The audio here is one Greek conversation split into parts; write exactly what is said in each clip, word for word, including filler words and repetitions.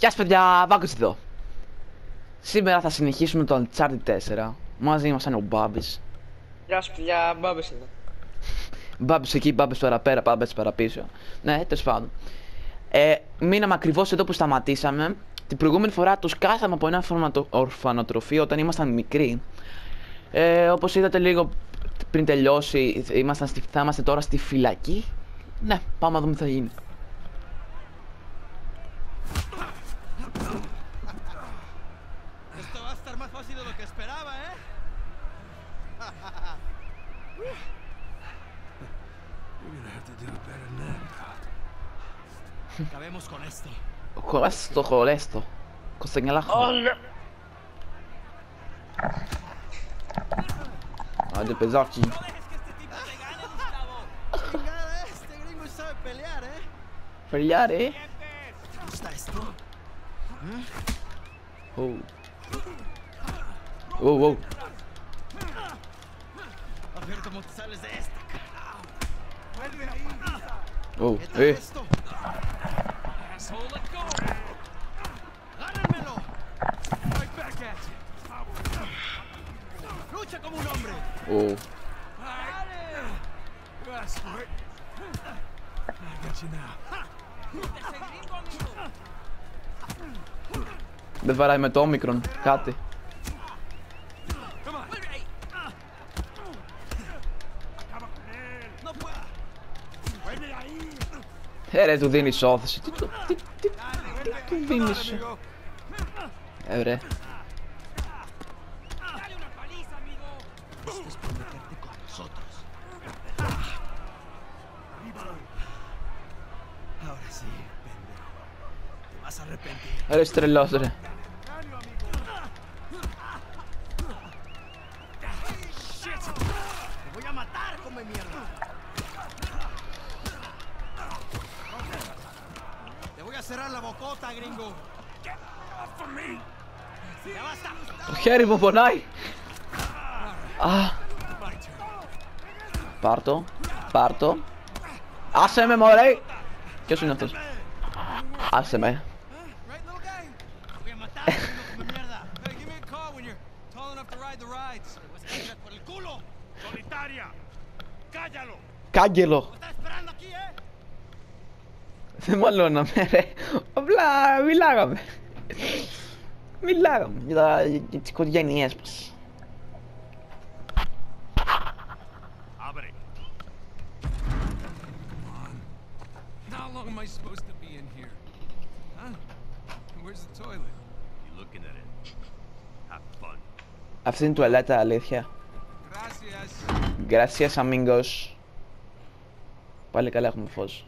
Γεια σας παιδιά, Βάγκος εδώ. Σήμερα θα συνεχίσουμε το Uncharted τέσσερα. Μαζί μας είναι ο Μπάμπης. Γεια σου παιδιά, Μπάμπης εδώ. Μπάμπης εκεί, Μπάμπης παραπέρα, Μπάμπης παραπίσω. Ναι, τέλος πάντων. Ε, μείναμε ακριβώς εδώ που σταματήσαμε. Την προηγούμενη φορά τους κάσαμε από ένα ορφανοτροφείο όταν ήμασταν μικροί. Ε, όπως είδατε λίγο πριν τελειώσει, ήμασταν στη, θα είμαστε τώρα στη φυλακή. Ναι, πάμε να δούμε τι θα γίνει. Esto va a estar más fácil de lo que esperaba, ¿eh? You're gonna have to do better than that. Acabemos con esto. Χωρέστο, χωρέστο. Κοστενιαλάχο. Άντε παιδάκι. Este gringo sabe pelear, ¿eh? Φελιάρε. ¿Te gusta esto? Oh. Oh, oh. A ver cómo te sales de esta. Vuelve ahí. Oh, ¿Qué tal eh. esto? Asshole, let go. ¡Agárrenmelo! Right back at you. Lucha como un hombre. Oh. That's right. I got you now. Δεν βαράει με το όμικρον, κάτι. Ε ρε, του δίνεις όθηση. Τι του τι, τι, τι του δίνεις. Ε ρε. Ahora sí, pendejo. Te vas a arrepentir. Ε ρε, είσαι τρελός ρε. Shit. Te voy a matar, come mierda. Te voy a cerrar la bocota, gringo. Get off of me. Ya basta. Το χέρι μου πονάει. Α, My turn. πάρ' το, πάρ' το. Άσε με μωρέ. Ποιος είναι αυτός? Άσε με. Right, little guy? Te voy a matar, gringo, come mierda. Hey, give me a call when you're tall enough to ride the rides. Te vas a tirar por el culo. Solitaria. Cállalo. Κάγκελο. Me estás esperando aquí, eh. Δεν μαλώναμε ρε. Απλά μιλάγαμε. Μιλάγαμε για, τα, για τις οικογένειές μας. Abre. How long am I supposed to be in here? Huh? Where's the toilet? You looking at it? Have fun. Αυτή είναι η τουαλέτα, αλήθεια. Gracias. Gracias amigos. Πάλι καλά έχουμε φως.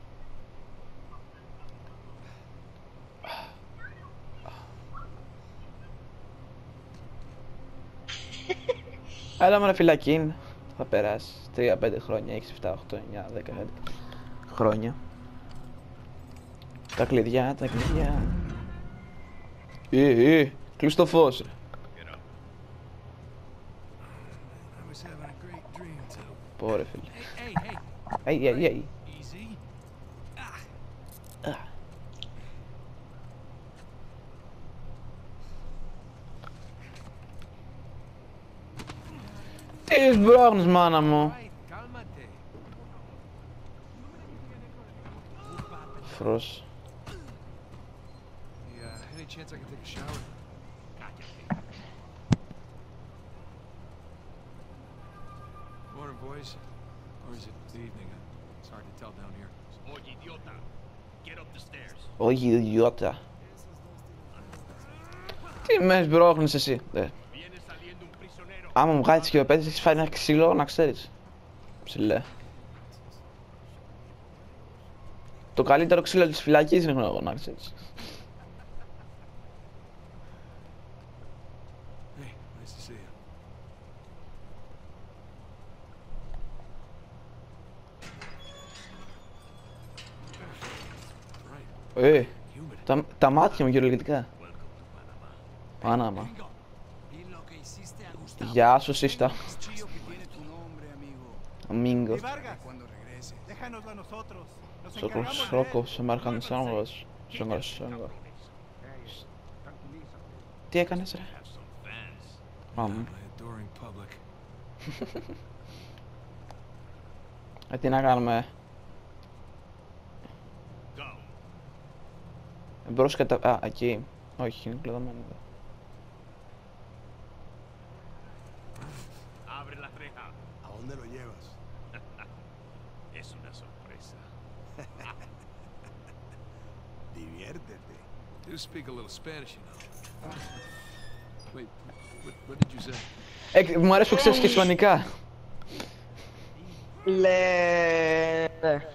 Έλα μωρέ φυλακή. Θα περάσει τρία πέντε χρόνια, έξι επτά οκτώ εννιά δέκα έντεκα χρόνια. Τα κλειδιά, τα κλειδιά. Ε, ε, κλείς το φως ρε. I was having a great dream too. Πόρε φίλε. Hey, hey, hey. Αϊ, αϊ, αϊ. Easy. Α. Τι σμπρώχνεις μάνα μου. Right, cálmate. Φρός. Yeah, any chance I can take a shower? Morning, boys. Or is it the evening? It's hard to tell down here. Oye, idiota. Get up the stairs. Όχι ιδιότητα. Τι με σμπρώχνεις εσύ. Ε. Viene saliendo un prisionero. Άμα μου βγάλεις και ο πέτης έχεις φάει ένα ξύλο να ξέρεις. Ψηλέ. Το καλύτερο ξύλο της φυλακής είναι εγώ να ξέρεις. Hey, nice to see you. Right, Ε, humid. τα, τα μάτια μου κυριολεκτικά. Πάναμα. Gringo, vi lo que hiciste a Gustavo. Γεια σου σύστα. Chillo que tiene tu nombre, amigo. Αμίγκο. Y Vargas, Cuando regrese. déjanoslo a nosotros. Nos Σόκο, encargamos de σόκο, él. σε μάρχαν σάγκος. Σόγκο, σόγκο. Τι έκανες ρε? Have some fans. Μάμου. My adoring public. Ε, τι να κάνουμε. Go. Μπρος κατα... Α, εκεί. Όχι, είναι κλειδωμένο εδώ. Abre la reja. ¿A dónde lo llevas? Es una sorpresa. Diviértete. You speak a little Spanish, you know. Wait, what, what did you say? Ε, μου αρέσει που ξέρεις και ισπανικά. Le...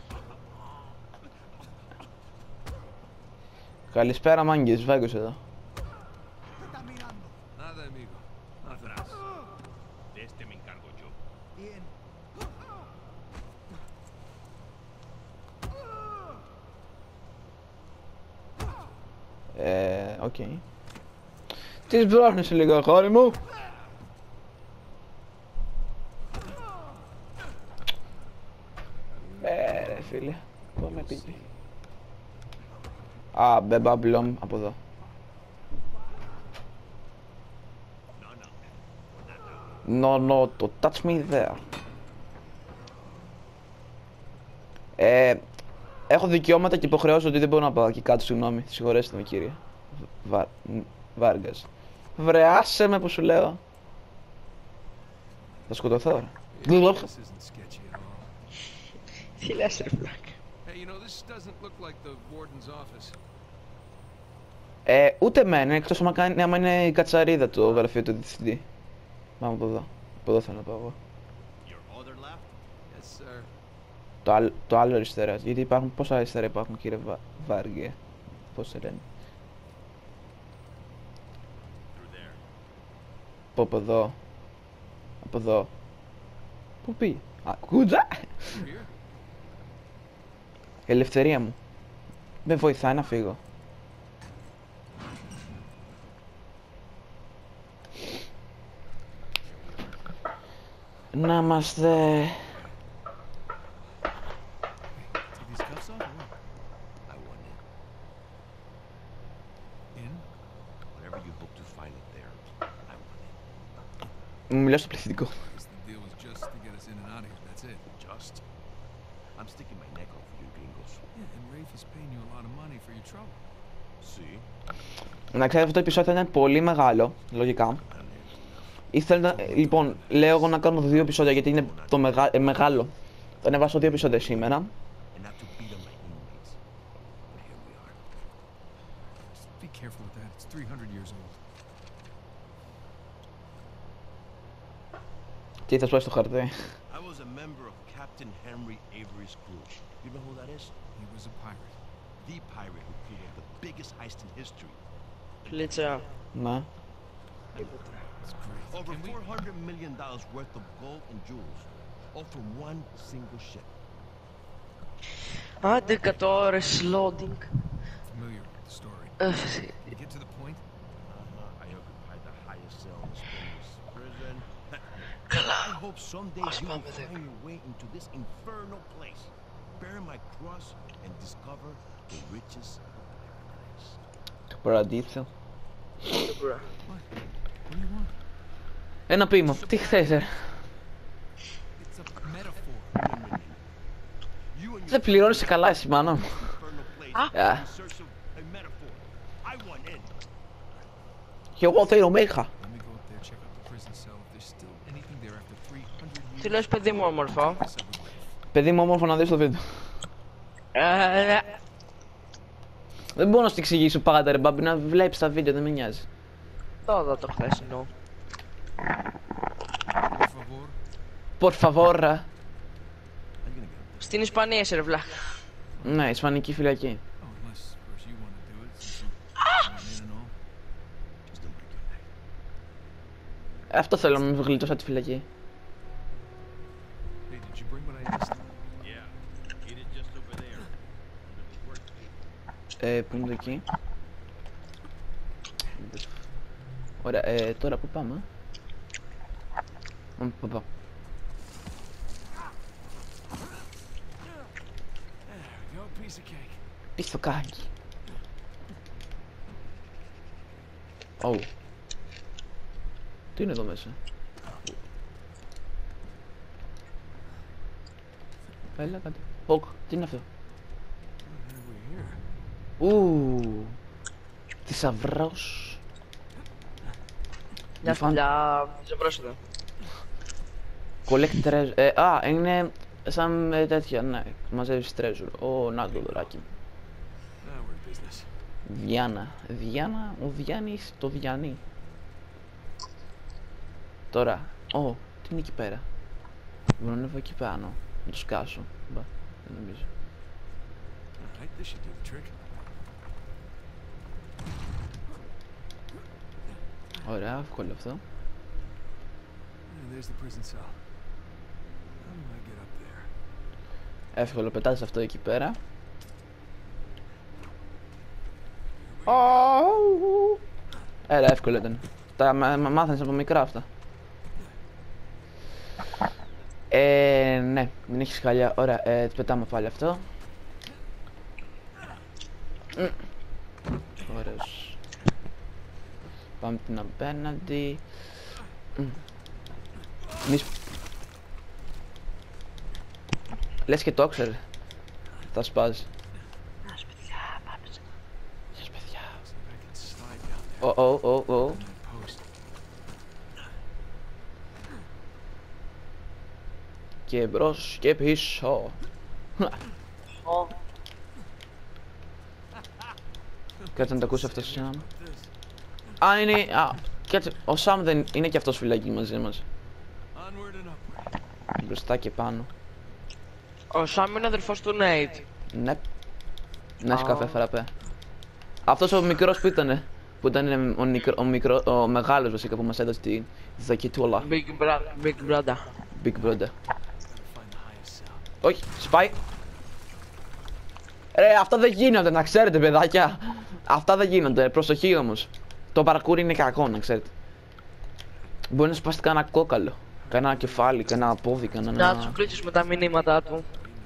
Καλησπέρα μάγκες, Βάγκος εδώ. Nada, amigo. Atrás. De este me encargo yo. Bien. Ε, οκ. Τι βράχνεις λίγο, αγόρι μου. Ε, ρε φίλε. Πού με πήγε. Α, μπεμπαμπλόμ, από εδώ. No, no, το touch me there. Ε, έχω δικαιώματα και υποχρεώσεις ότι δεν μπορώ να πάω εκεί κάτω, συγγνώμη. Συγχωρέστε με κύριε. Βα... Βάργας. Βρε, άσε με που σου λέω. Θα σκοτωθώ ρε. This isn't sketchy at all. Τι λες ρε βλάκα. Hey, you know, this doesn't look like the warden's office. Ε, ούτε μένα, εκτός άμα, κάνει, άμα είναι η κατσαρίδα το γραφείο του διευθυντή. Πάμε από εδώ. Από εδώ θέλω να πάω εγώ. Your other left? Yes, sir. Το, άλλο, το άλλο αριστερά. Γιατί υπάρχουν, πόσα αριστερά υπάρχουν κύριε Βα... Βάργε. Πώς σε λένε. Through there. Πω από εδώ. Από εδώ. Πού πήγε. Α, κούτζα. Here? Η ελευθερία μου. Με βοηθάει να φύγω. Να είμαστε... Take these cuffs off or what? I want in. In? Whatever you hope to find it there. I want Μου μιλάω στο πληθυντικό. Guess the deal was just to get us in and out of here. That's it. in. Just. I'm sticking my neck out for you gringos. Yeah, and Rafe is paying you a lot of money for your trouble. See? Να ξέρετε αυτό το επεισόδιο θα ήταν πολύ μεγάλο, λογικά. Ήθελα να... Λοιπόν, λέω εγώ να κάνω δύο επεισόδια γιατί είναι το μεγα... ε, μεγάλο. Θα ανεβάσω δύο επεισόδια σήμερα. And not to beat on my inmates. But here we are. Just be careful with that. It's three hundred years old. Τι θα σου στο χαρτί. I was a member of Captain Henry Avery's crew. You know who that is? He was a pirate. The pirate who pulled off the biggest heist in history. Πλίτσα. Ναι. It's great. Over Can we... four hundred million dollars worth of gold and jewels. All from one single ship. Άντε εκατό ώρες loading. Familiar with the story. Ε, Get to the point. Uh-huh. I occupied the highest cell in the Spanish prison. Καλά. I hope someday Ας you will πάμε find δέκα. your way into this infernal place. Bear my cross and discover the riches of paradise. Το παραδείσιο. Μπρα. What? What do you want? Ένα ποίημα. Τι θες ρε. It's a metaphor. You and your Δεν πληρώνεις καλά εσύ μάνα μου. infernal place Ah. Yeah. in search of a metaphor. I want in. Και εγώ θέλω μέγα. Let me go up there, check out the prison cell. If there's still anything there after three hundred years. Τι λες παιδί μου όμορφο. Yes, I would like. Παιδί μου όμορφο να δεις το βίντεο. Ε, Δεν μπορώ να σου το εξηγήσω πάντα ρε μπάμπη, να βλέπεις τα βίντεο, δεν με νοιάζει. Τώρα το χθεσινό. Por favor. Por favor. ρε. I'm gonna get him. Στην Ισπανία είσαι ρε βλάκα. Ναι, ισπανική φυλακή. Oh, unless, of course, you want to do it. Since you want in and all. Just don't break your neck. Αυτό θέλω να με γλιτώσω από τη φυλακή. Hey, did you bring what I asked? Yeah. Eat it just over there. Under the work. Ε, που είναι το εκεί. Ωραία, ε, τώρα που πάμε. Πάμε από εδώ. There we go, piece of cake. Πιστοκάκι. Ω, Τι είναι εδώ μέσα? Έλα κάτι. Οκ, τι είναι αυτό? Ου, θησαυρός. Μια Φαν- φιλιά, θησαυρός εδώ. Collect treasure. Ε, α, είναι σαν ε, τέτοια, ναι. Μαζεύεις treasure. Ω, να το δωράκι. Now we're in business. Διάνα. Διάνα, ο Διάννης το Διάννη. Τώρα, ω, τι είναι εκεί πέρα? Μπορώ να ανέβω εκεί πάνω. Να το σκάσω. Μπα, δεν νομίζω. Alright, this should do the trick. Ωραία, εύκολο αυτό. And there's the prison cell. How do I get up there? Εύκολο, πετάς αυτό εκεί πέρα. Αου. Έλα, εύκολο ήταν. Τα μα- μα- μάθαινες από μικρά αυτά. Ε, ναι, μην έχεις χαλιά. Ωραία, ε, πετάμε πάλι αυτό. Μμ. Ωραίος. Πάμε την απέναντι. Μμ. Μη σπ- Λες και το ξέρε. Θα σπάζει. Ας παιδιά, πάμε σε... Γεια σας, παιδιά. See if I can slide down there. Ω, ω, ω, ω. On post. Και μπρος και πίσω. Ω, Κάτσε να το ακούσει αυτό Σαμ. This. Α, είναι. Α, κάτσε. Ο Σαμ δεν είναι και αυτός φυλάκι μαζί μας. Onward and upward. Μπροστά και πάνω. ο Σάμ είναι αδερφός του Νέιτ. Ναι. Να έχει Α. καφέ φραπέ. Αυτός ο μικρός που ήτανε. Που ήταν ο, μικρο, ο, μικρό, ο μεγάλος βασικά που μας έδωσε τη ζακετούλα. Big brother, big brother. Big brother. Gotta find the highest cell. Όχι, σπάει. Ρε, αυτά δεν γίνονται, να ξέρετε, παιδάκια. Αυτά δεν γίνονται, προσοχή όμως. Το παρκούρ είναι κακό, να ξέρετε. Μπορεί να σπάσει κανένα κόκαλο. Κανένα κεφάλι, κανένα πόδι, Να του κανένα. κλείσεις με τα μηνύματά του.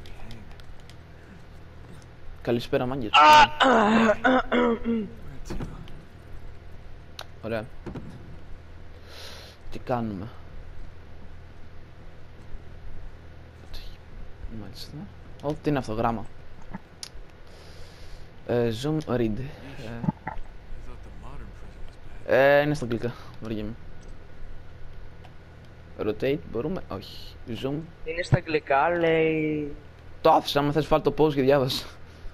Καλησπέρα, μάγκες. Where to? Ωραία. Τι κάνουμε? Μάλιστα. Ω, τι είναι αυτό, γράμμα. Ε, zoom read. Ε, I thought the modern prison was bad. ε, είναι στα αγγλικά, βαριέμαι. Rotate, μπορούμε, όχι. Zoom. Είναι στα αγγλικά, λέει... Το άφησα, άμα θες βάλει το pause και διάβασα.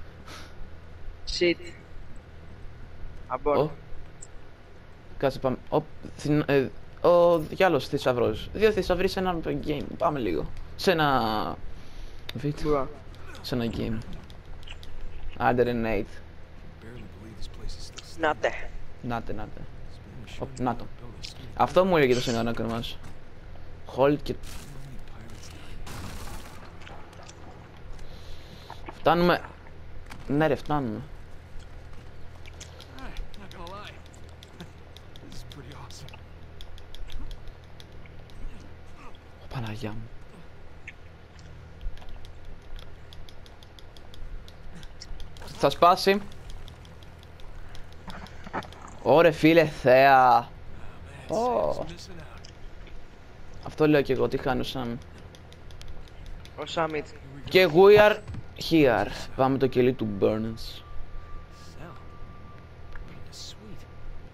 Shit. Abort. Ω. Κάτσε πάμε. Ω, θυν- ε, ο διάλογος θησαυρός. Δύο θησαυροί σε ένα game. Πάμε λίγο. Σε ένα... βίντεο. Μπρο. Σε ένα game. Άντε ρε Nate. Barely believe this place is still standing. Νάτε. Νάτε, νάτε. Spanish Ω, showing να το. up building street. Αυτό μου έλεγε το συνεργανάκρο μας. Hold και... How many pirates there? Φτάνουμε. Ναι ρε, φτάνουμε. Alright, not gonna lie. This is pretty awesome. Ω, Παναγιά μου. Θα σπάσει. Ωρε φίλε θέα. Man, Oh. Sam's missing out. Αυτό λέω και εγώ, τι χάνω σαν. Ο Σάμιτ. Και we are here. Πάμε το κελί του Burns. Cell. What a suite.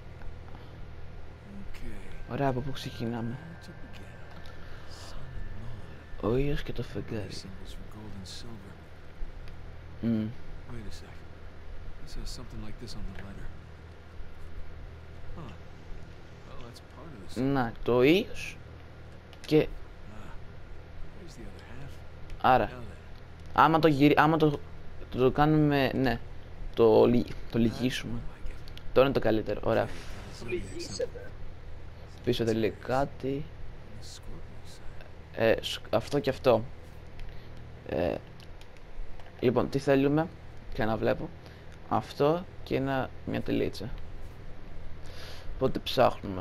Okay, Ωραία, από πού ξεκινάμε? where to begin? Sun and moon. Ο ήλιος και το These φεγγάρι. symbols for gold and silver. Μμ. Wait a sec. This has something like this on the letter. Huh. Well, that's part of this. Να, το ήλιος και Ah. Here's the other half. άρα. Now then. Άμα το γυρί... άμα το... το, το κάνουμε, ναι. Το, λυ... το λυγίσουμε. I get it. Τώρα είναι το καλύτερο. Ωραία. The zodiac symbol. Πίσω δεν λέει κάτι. The Scorpio sign. Ε, σ- αυτό και αυτό. Ε, λοιπόν, τι θέλουμε? Και να βλέπω. Αυτό και ένα, μια τελίτσα. Οπότε ψάχνουμε.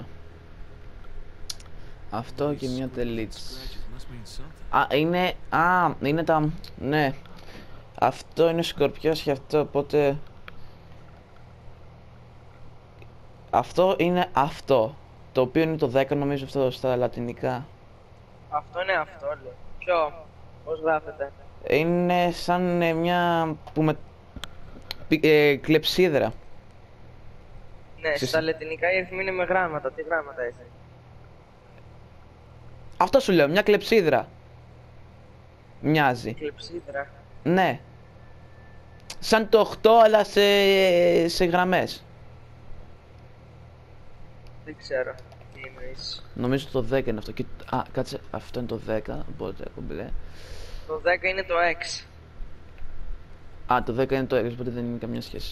Αυτό και μια τελίτσα. Scratches must mean something. Α, είναι... Α, είναι τα... Ναι. Αυτό είναι σκορπιός και αυτό, οπότε... Αυτό είναι αυτό. το οποίο είναι το δέκα νομίζω αυτό στα λατινικά. Αυτό είναι αυτό, λέω. Ποιο, πώς γράφεται. Είναι σαν ε, μια που με... πι- ε, κλεψίδρα. Ναι, Συ- στα λατινικά οι αριθμοί είναι με γράμματα. Τι γράμματα έχει. Αυτό σου λέω, μια κλεψίδρα. Μοιάζει. Κλεψίδρα. Ναι. Σαν το οκτώ αλλά σε, σε γραμμές. Δεν ξέρω τι εννοείς. Νομίζω το δέκα είναι αυτό. Και... Α, κάτσε, αυτό είναι το δέκα, οπότε έχω μπλε. Το δέκα είναι το έξι. Α, το δέκα είναι το έξι, οπότε δεν είναι καμία σχέση.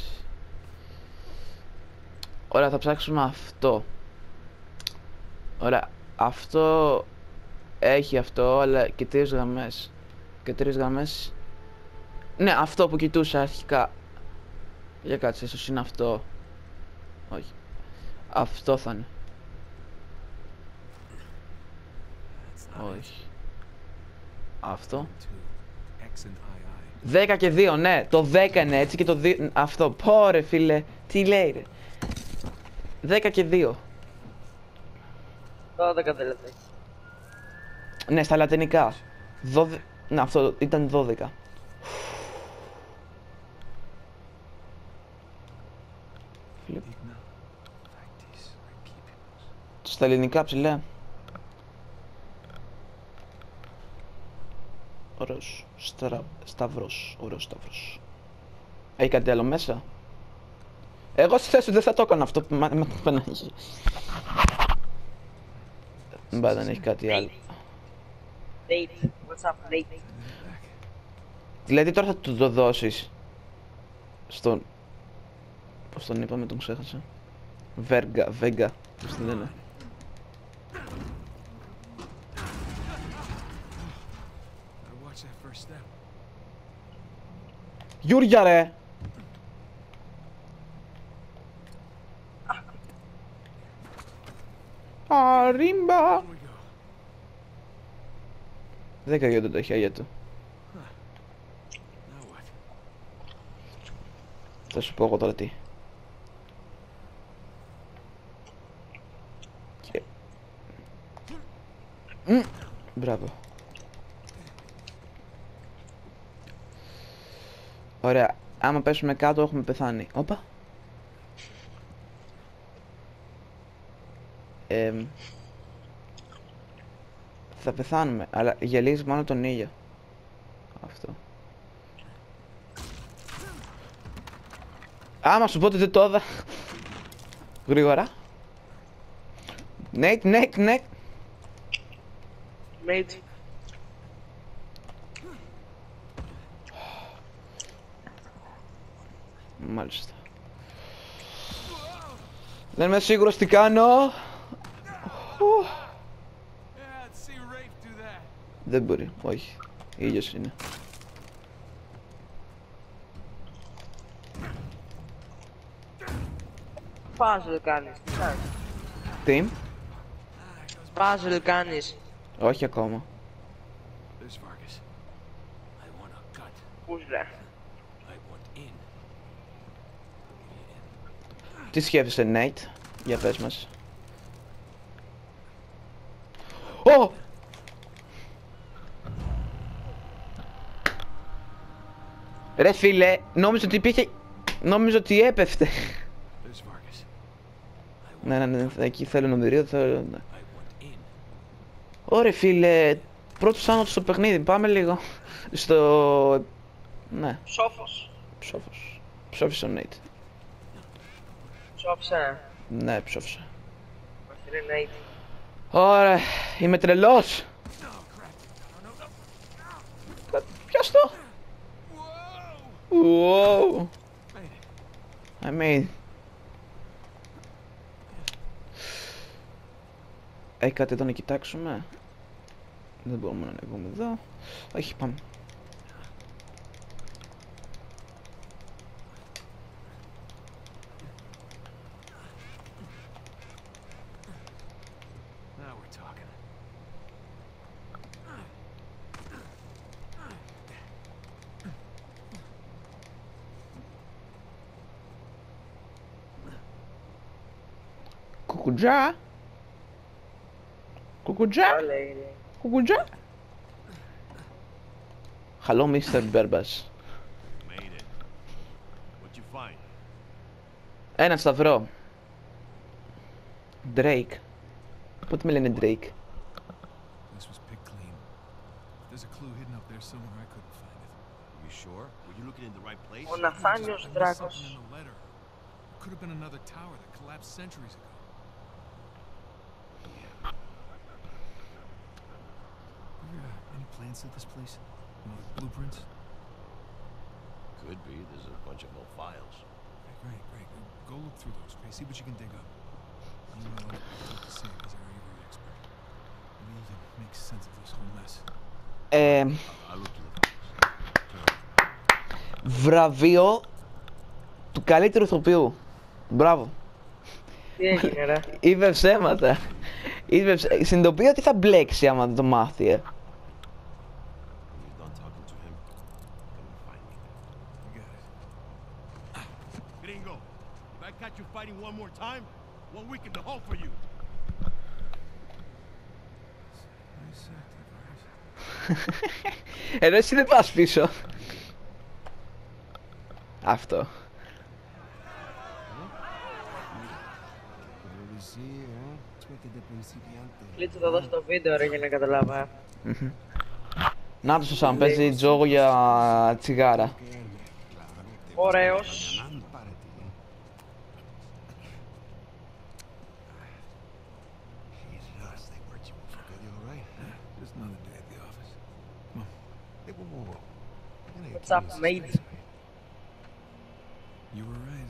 Ωραία, θα ψάξουμε αυτό. Ωραία, αυτό έχει αυτό, αλλά και τρεις γραμμές. Και τρεις γραμμές. Ναι, αυτό που κοιτούσα αρχικά. Για κάτσε, ίσως είναι αυτό. Όχι. Αυτό θα είναι. Όχι. Αυτό. X and I I. δέκα και δύο, ναι. Το δέκα είναι έτσι και το δύο... Αυτό. Πω ρε φίλε. Τι λέει ρε. δέκα και δύο. δώδεκα δηλαδή. Ναι, στα λατινικά. Δώδε... Ναι, αυτό ήταν δώδεκα. Φίλε, Digna. Factis Principios. στα ελληνικά ψηλέ. Ωραίος. Στρα... Σταυρός. Ωραίος σταυρός. Έχει κάτι άλλο μέσα. Εγώ στη θέση δεν θα το έκανα αυτό. Μα, μα, Παναγία. Μπα, δεν έχει κάτι άλλο. Late. What's up, late? Δηλαδή τώρα θα του το δώσεις στον... Πώς τον είπαμε, τον ξέχασα. Βέργα, Βέγγα, πώς τον λένε. Gotta watch that first step. Γιούρια ρε! Αρίμπα! On we go. Δεν καγιόνται τα χέρια του. Now what? Θα σου πω εγώ τώρα τι. Και... Μμ, μπράβο. Ωραία. Άμα πέσουμε κάτω έχουμε πεθάνει. Όπα. Εμ, θα πεθάνουμε, αλλά γελίζεις μόνο τον ήλιο. Αυτό. Άμα σου πω ότι δεν το είδα. Γρήγορα. Νέιτ, νέιτ, νέιτ. Mate. Μάλιστα. Δεν είμαι σίγουρος τι κάνω. Yeah, I'd see Rafe do that. Δεν μπορεί, όχι. Ήλιος είναι. Puzzle κάνεις. Τι κάνεις. Τι? Puzzle κάνεις. Όχι ακόμα. There's Vargas. I want a cut. Πούς ρε. I want in. Τι σκέφτεσαι, Νέιτ? Για πες μας. Ω! Ρε φίλε, νόμιζα ότι υπήρχε... Νόμιζα ότι έπεφτε. There's Vargas. Ναι, ναι, ναι, εκεί θέλω νομερίο, θέλω... ναι. I want in. Ωρε φίλε, πρώτος άνωτος στο παιχνίδι, πάμε λίγο. Στο... Ναι, Ψόφος. ψόφος. Ψόφισε ο Νέιτ. Ψόφισε. Ναι, ψόφισε. Όχι ρε Nate. Ωραία, είμαι τρελός. Κα- Πιάσ' το. Wow. I mean... Έχει κάτι εδώ να κοιτάξουμε? Δεν μπορούμε να ανεβούμε εδώ. Όχι, πάμε. Now we're talking. Κουκουτζά. Κουκουτζά. Όλα είναι. Κουκουτζά. Hello, μίστερ Berbas. Made it. What'd you find? Ένα σταυρό. Drake. Πότε με λένε Drake. This was picked clean. There's a clue hidden up there somewhere. I couldn't find it. You sure? Were you looking in the right place? Ο Ναθάνιος I missed Δράκος. something in the letter. It could have been another tower that collapsed centuries ago. Ever, uh, any plans to this place? You know, like blueprints? Could be. There's a bunch of old files. Okay, great, great. Go look through those, okay? See what you can dig up. You know, I'll talk to Sam, he's our Avery expert. Maybe he can make sense of this whole mess. Ε, I looked in the files. βραβείο του καλύτερου ηθοποιού. Μπράβο. Τι έγινε ρε. Είπε ψέματα. Είπε ψέ... Συνειδητοποιώ ότι θα μπλέξει άμα δεν το μάθει. Ε. When you're done talking to him, come and find me. You got it. Gringo, if I catch you fighting one more time, one week in the hole for you. Nice acting, Virus. Ενώ εσύ δεν πας πίσω. Αυτό. Κλείτσε το εδώ στο βίντεο ρε για να καταλάβω. ε. Να το σαν παίζει τζόγο για τσιγάρα. Ωραίος. Just another day at the office. What's up, mate? You were right.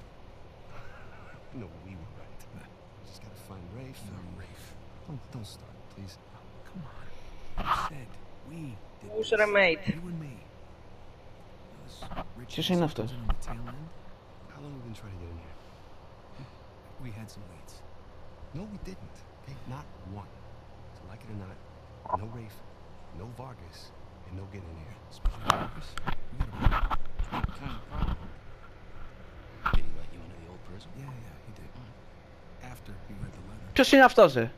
No, we were right. Just gotta find Rafe. No, Rafe. Don't, don't start, please. Come on. You said we did Who's this. ρε mate? You and me. This Rich Ποιος είναι αυτός? wasn't in the tail end. How long have we been trying to get in here? We had some leads. No, we didn't. Okay, not one. So like it or not, no Rafe, no Vargas, and no getting in here. Special purpose. We got a Kind of problem. Did he let you into the old prison? Yeah, yeah, he did. After he read the letter. Ποιος είναι αυτός, ε?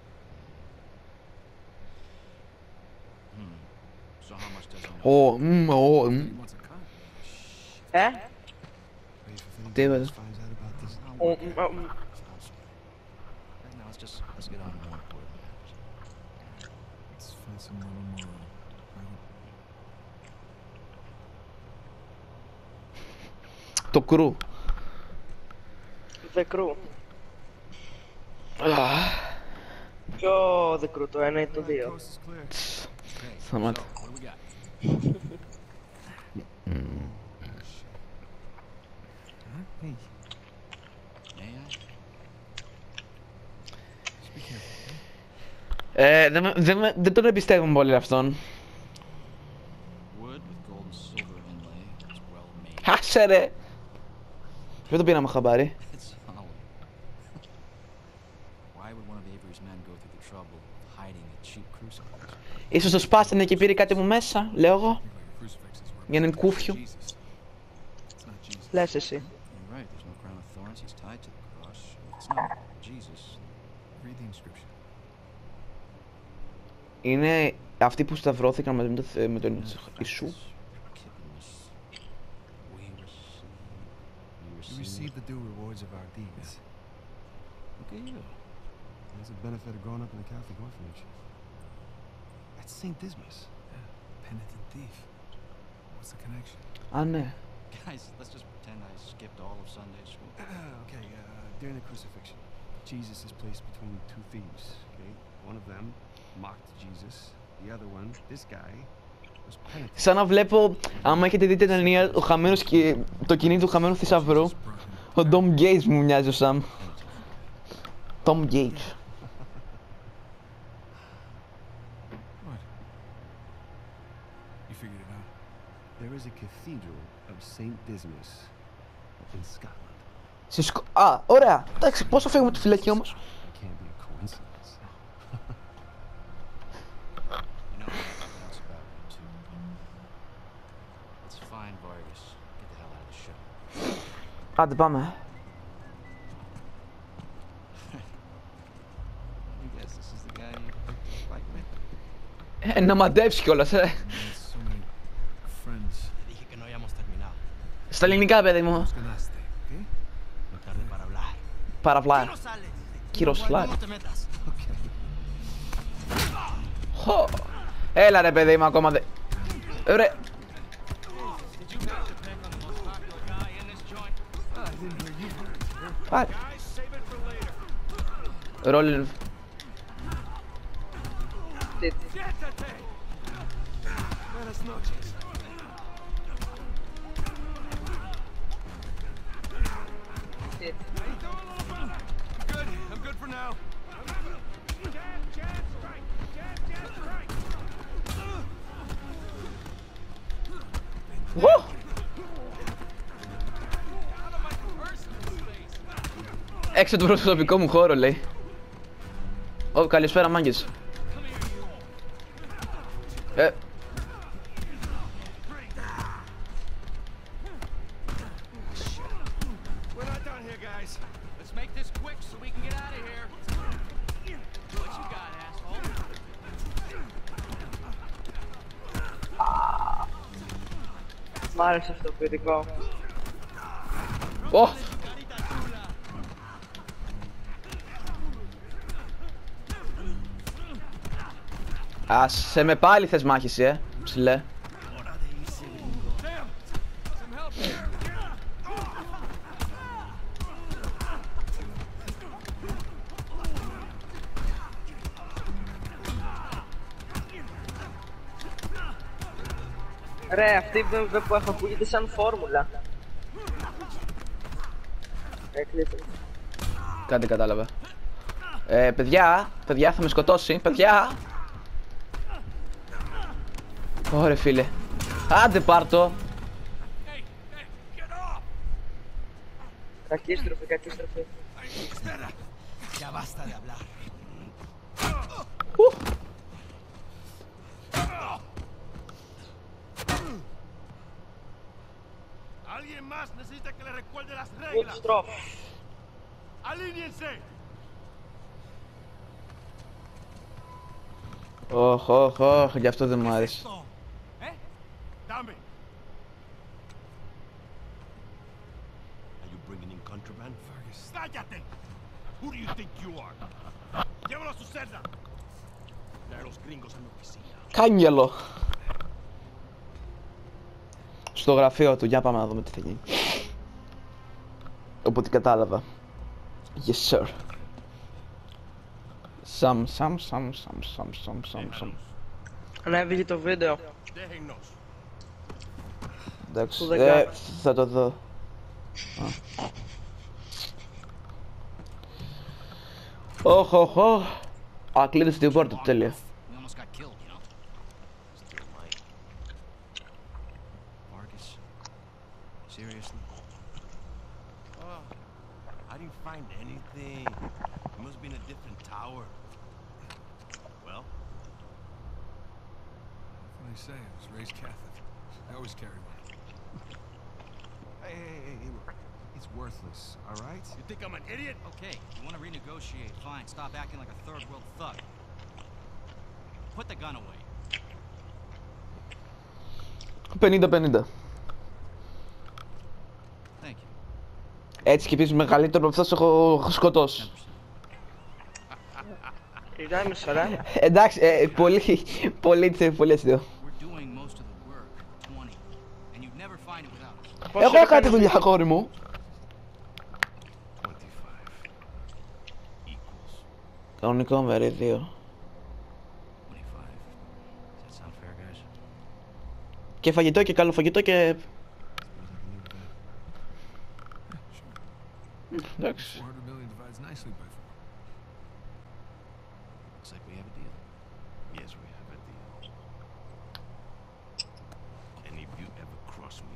Hmm. So how much does he know? Ω, μ, ω, He μ. wants a cut. Ε? Rafe, if David. anybody else finds out about this, Ο, μ, ο, μ. Right now, let's just let's get on to more important matters. Let's find some more tomorrow. Right? Το κρου. The Crew. Ποιο The Crew, το ένα ή το δύο? Coast is clear. Σταμάτα. What do we got? Huh? Hey, May I? just be careful. Ε, δεν, με- δεν, με- δεν τον εμπιστεύομαι πολύ αυτόν. Wood with gold and silver inlay. It's well made. Άσε ρε! Δεν το πήραμε χαμπάρι. It's solid. Why would one of Avery's men go through the trouble of hiding a cheap crucifix? Ίσως το σπάσανε και πήρε κάτι μου μέσα, λέω εγώ. Think like a crucifix is Για έναν representation of κούφιο. Jesus. It's not Jesus. Λες εσύ. You're right. There's no crown of thorns. He's tied to the cross. If it's not Jesus. Read the inscription. Είναι αυτοί που σταυρώθηκαν μαζί με, το, Θε- με τον Ιησού. We we receive the due rewards of our deeds. Look at you. That's a benefit of growing up in a Catholic orphanage. That's Saint Dismas. Yeah. Penitent thief. What's the connection? Α, ναι. Guys, let's just pretend I skipped all of Sunday school. okay, uh, during the crucifixion, Jesus is placed between two thieves. Okay, one of them mocked Jesus. The other one, this guy, was penitent. Σαν να βλέπω, άμα έχετε δει την ταινία, ο χαμένος και το κυνήγι του χαμένου θησαυρού, ο Ντόμ Γκέιτς μου μοιάζει ο Σαμ. Ντόμ Γκέιτς. What? You figured it out. There is a cathedral of Saint Dismas in Scotland. Σε σκο... Α, ωραία. Εντάξει, πώς θα φύγουμε από τη φυλακή όμως? It can't be a coincidence. You know, that's about it too. Let's find Vargas. Get the hell out of the show. Άντε πάμε. You guess this is the guy you picked up? Ε, να μαντέψει κιόλας, ε. So many friends. Dije que no habíamos terminado. Στα ελληνικά, παιδί μου. Ganaste, okay? No tarde para hablar. Παραβλά. No sales. Κυροσλάρ. No te metas. Χω. Έλα ρε παιδί μου, ακόμα δε... Ρε. Πάει. Ρόλιν. Good. I'm good for now. Woo! Έξω του προσωπικό μου χώρο, λέει. Ω, καλησπέρα, μάγκες. Ε. We're not done here, guys. Let's make this quick so we can get out of here. What you got, asshole? Μ' άρεσε αυτό το ποιητικό. Ω! Άσε με πάλι θες μάχηση, ε, ψηλέ. Ρε, αυτή βέβαια που έχω ακούγεται σαν φόρμουλα. Έκλεισε. Κάτι κατάλαβα. Ε, παιδιά, παιδιά θα με σκοτώσει, παιδιά. Ωρε φίλε. Άντε πάρ' το. Κακίστροφη, κακίστροφη. Ya basta de hablar. Ου. Alguien más necesita que le recuerde las Good reglas. stroke. Alíñense. Οχ, οχ, οχ, γι' αυτό δεν μου άρεσε. ¿Eh? Dame. Are you bringing in contraband? Fergus. Cállate. Who do you think you are? Llévalo a su celda. Trae a los gringos a mi oficina. Κάγκελο. Στο γραφείο του, για πάμε να δούμε τι θα γίνει. Οπότε κατάλαβα. Yes sir. Σαμ, σαμ, σαμ, σαμ, σαμ, σαμ, σαμ, σαμ. Ανέβηκε το βίντεο. Déjennos. Εντάξει, Του ε, δεκά. θα το δω. Οχ, οχ, οχ. Α, κλείδωσε την πόρτα του, τέλεια. We almost got killed, you know? Still might. Marcus, seriously? Oh, I didn't find anything. It must be in a different tower. Well, What can I say? I was raised Catholic. I always carry one. Hey, hey, hey, hey, look. It's worthless, all right? you think I'm an idiot? Okay, you want to renegotiate, fine. Stop acting like a third world thug. Put the gun away. πενήντα πενήντα. Thank you. Έτσι κι επίσης μεγαλύτερο από αυτός έχω σκοτώσει. Ήταν μισό ρε. Εντάξει, ε, πολύ, πολύ, πολύ αστείο. We're doing most of the work. twenty. And you'd never find it without us. Πώς Έχω έκανε- κάτι δουλειά, κόρη μου. twenty-five equals. Κανονικό μερίδιο. twenty-five. Does that sound fair, guys? Και φαγητό και καλό φαγητό και... Εντάξει. four hundred million divides nicely by four. Looks like we have a deal. Yes, we have a deal. And if you ever cross me,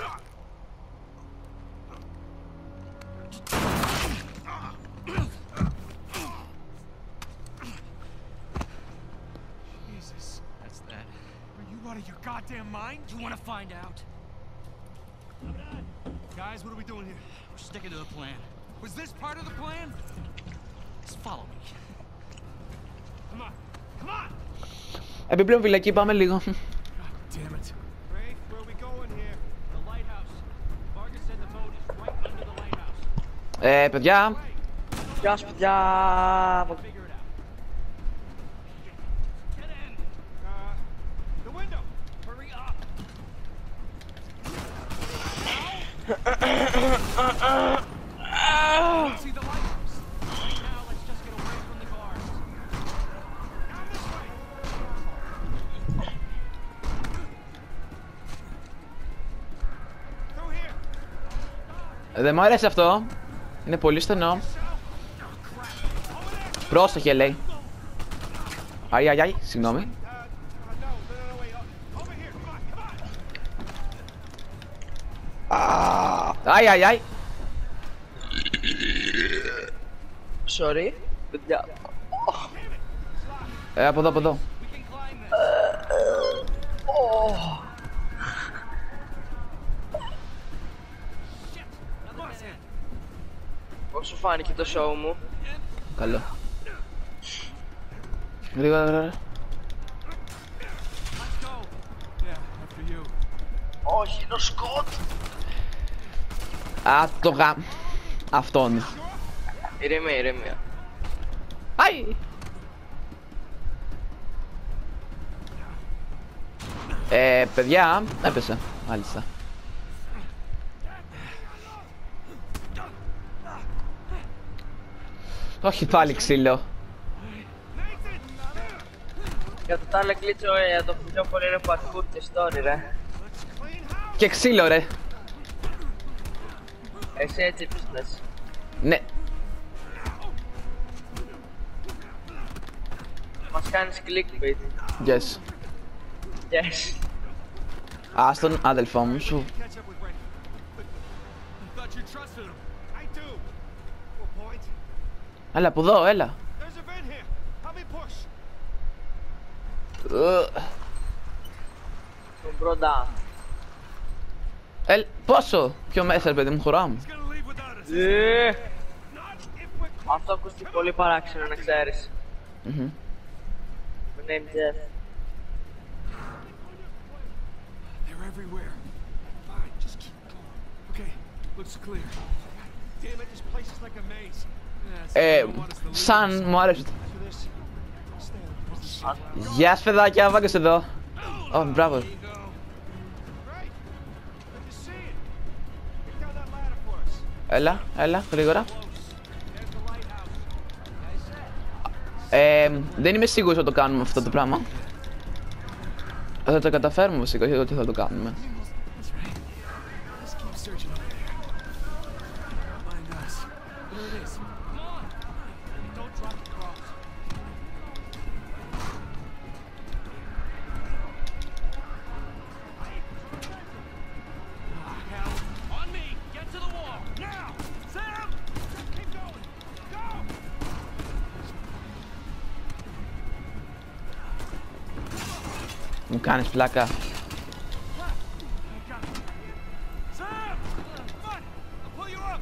Jesus. That's that. Are you out of your goddamn mind? You want to find out? Guys, what are we doing here? We're sticking to the plan. Was this part of the plan? Just follow me. Come on. Come on! Επιπλέον φυλακή, πάμε λίγο. God damn it. Rafe, where are we going here? The lighthouse. Vargas said the boat is right under the lighthouse. Ε, παιδιά, Γεια σου, παιδιά. Figure it out. Get in. Uh, the window. Hurry up. See the lighthouse. Right now, let's just get away from the guards. Down this way. Through here. δεν μου αρέσει αυτό. Είναι πολύ στενό. Πρόσεχε, λέει. Αϊ, αϊ, αϊ, συγγνώμη. Uh, uh, no, no, no, no, wait. uh, Over here. Come on, come on. Αϊ, αϊ, αϊ. Sorry. Παιδιά. Ε, από εδώ, από εδώ. We can climb this. Another dead end. Πώς σου φάνηκε το show μου? Καλό. Γρήγορα, γρήγορα. Let's go. Yeah, after you. Όχι, είναι ο Σκοτ. Α, το γα... Αυτόν. Ηρεμία, ηρεμία. Αϊ! Ε, παιδιά, έπεσε. Μάλιστα. Όχι πάλι ξύλο. Για το τάλε κλίτσο, ε, το πιο πολύ είναι parkour και story, ρε. Και ξύλο, ρε. Εσύ έτσι πίστες. Ναι. Μας κάνεις clickbait. Yes. Yes. Ας τον αδελφό μου σου. Catch up with Rafe. I thought you trusted him. I do. To a point. Έλα, από εδώ, έλα. There's a vent here. Help me push. Ε, Τον μπροντά. Ελ, πόσο πιο μέσα, ρε παιδί μου, χωρά μου. He's gonna leave without us. Ε, Not if we're Αυτό ακούστηκε πολύ παράξενο, να ξέρεις. Μμμ. Με name Jeff. They're everywhere. Fine, just keep going. Okay, looks clear. damn it, this place is like a maze. Yeah, so Ε, you don't want us to leave. σαν μου άρεσε. After this, stay on the position. Γεια σας, παιδάκια, Βάγκος εδώ. Ω, μπράβο. Right. Good to see you. Pick down that ladder for us. Έλα, έλα, γρήγορα. There's the lighthouse. Ε, δεν είμαι σίγουρος ότι το κάνουμε αυτό το πράγμα. Θα το καταφέρουμε βασικά, όχι ότι θα το κάνουμε. That's right. Let's keep searching over there. Don't mind us. There it is. Come on. Don't drop the cross. Ah, hell. On me. Get to the wall. Now! Sam! Keep going. Go! Μου κάνεις πλάκα. Sam! Come on! I'll pull you up.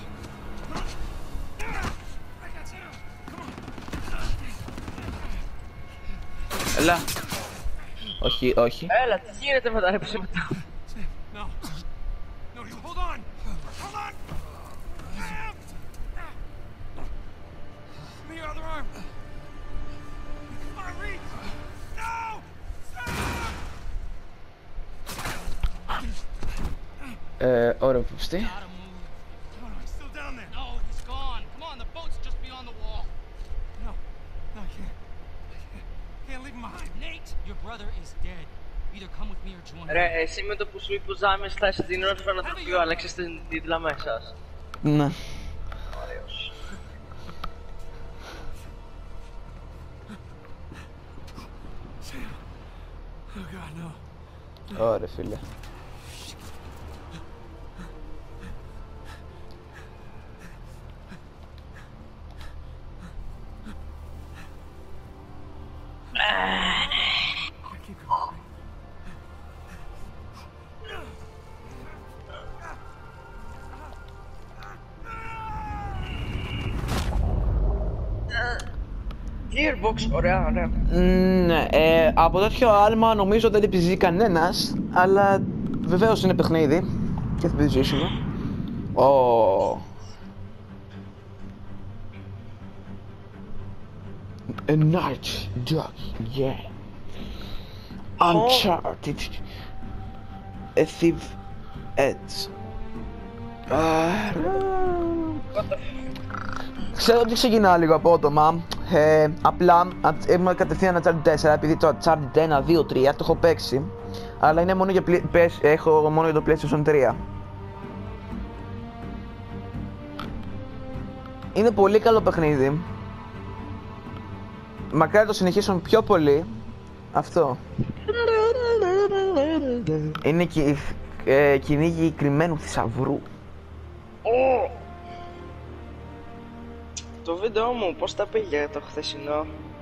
I got Sam. Έλα. Όχι, όχι. Έλα, τι γίνεται με τα ρέψη μετά. No. No, you hold on. Hold on. Sam! Give me your other arm. Come on, reach! No! Sam! Ε, ωραία, πουστή. Gotta move. No, no, he's still down there. No, he's gone. Come on, the boat's just beyond the wall. No, no, I can't. I can't, can't leave him behind. Nate, your brother is dead. Either come with me or join Ρε, me. εσύ με το που σου είπε ο Ζάμις θα είσαι την ορφανοτροφείο, αλλά έχεις την τίτλα μέσα. Ναι. Ωραίος. Sam. Oh God, no. Ωραία, φίλε. I keep going. Τι Gearbox, ωραία, ωραία. Ναι, ε, από τέτοιο άλμα νομίζω δεν επιζήσει κανένας, αλλά βεβαίως είναι παιχνίδι και θα επιζήσουμε. Oh. A night dog, yeah. Uncharted. A thief edge. Ξέρω ότι ξεκινά λίγο απότομα. Ε, απλά ήμουν κατευθείαν Uncharted τέσσερα, επειδή το Uncharted ένα, δύο, τρία το έχω παίξει. Αλλά είναι μόνο για, έχω μόνο για το PlayStation τρία. Είναι πολύ καλό παιχνίδι. Μακάρι το συνεχίσουν πιο πολύ. Αυτό. Είναι κι, ε, κυνήγι κρυμμένου θησαυρού. Oh. Το βίντεο μου πώς τα πήγε το χθεσινό?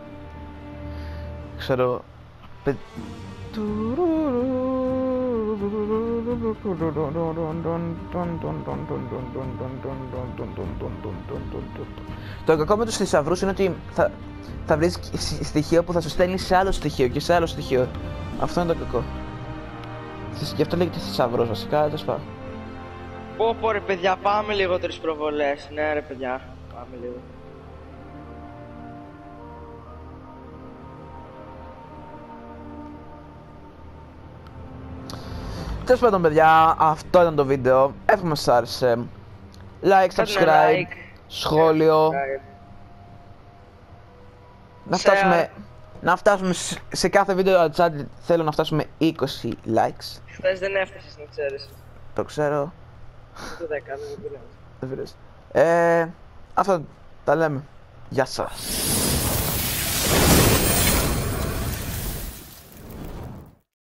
Ξέρω. Πε... Το κακό με τους θησαυρούς είναι ότι θα, θα βρεις στοιχείο που θα σου στέλνει σε άλλο στοιχείο και σε άλλο στοιχείο. Αυτό είναι το κακό. Γι' αυτό λέγεται θησαυρός βασικά, τέλος πάντων. Πω πω ρε παιδιά, πάμε λίγο τρεις προβολές. Ναι ρε παιδιά, πάμε λίγο. Τέλος πάντων παιδιά, αυτό ήταν το βίντεο. Εύχομαι σας άρεσε. Like, subscribe, like, σχόλιο. subscribe. Να φτάσουμε, να φτάσουμε σε κάθε βίντεο Uncharted θέλω να φτάσουμε είκοσι likes. Χθες δεν έφτασες να ξέρεις. Το ξέρω. Το δέκα, δεν πειράζει. Δεν πειράζει. Ε, αυτό τα λέμε. Γεια σας.